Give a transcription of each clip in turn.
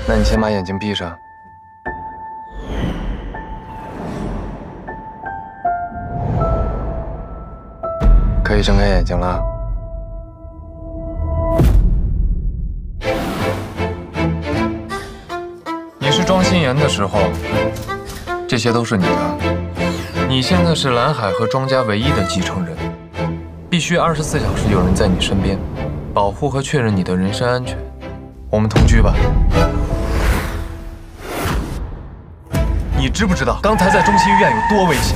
那你先把眼睛闭上。可以睁开眼睛了。你是庄心妍的时候，这些都是你的。你现在是蓝海和庄家唯一的继承人，必须24小时有人在你身边，保护和确认你的人身安全。我们同居吧。你知不知道刚才在中心医院有多危险？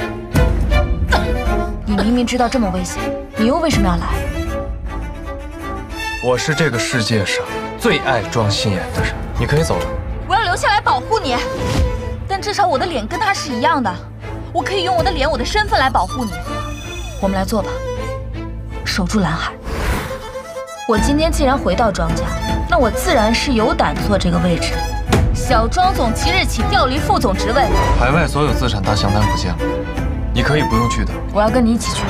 你明明知道这么危险，你又为什么要来？ 我是这个世界上最爱庄心妍的人。你可以走了。 我要留下来保护你，但至少我的脸跟他是一样的，我可以用我的脸、我的身份来保护你。我们来做吧，守住蓝海。我今天既然回到庄家，那我自然是有胆坐这个位置。小庄总即日起调离副总职位， 海外所有资产大详单不见了，你可以不用去的。 我要跟你一起去。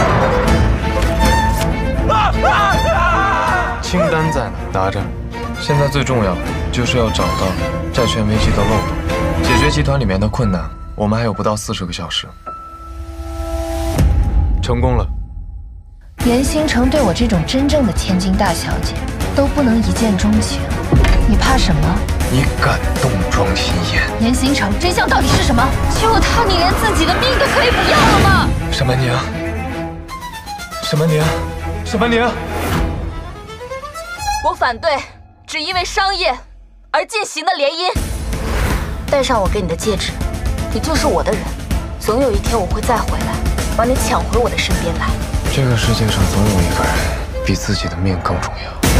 清单在哪？拿着。现在最重要的就是要找到债权危机的漏洞，解决集团里面的困难。我们还有不到40个小时。成功了。 严兴城对我这种真正的千金大小姐都不能一见钟情，你怕什么？ 你敢动庄心妍？ 严兴城，真相到底是什么？就他，你连自己的命都可以不要了吗？ 沈曼宁，沈曼宁，沈曼宁， 我反对只因为商业而进行的联姻。戴上我给你的戒指，你就是我的人。总有一天我会再回来，把你抢回我的身边来。 这个世界上总有一个人比自己的命更重要。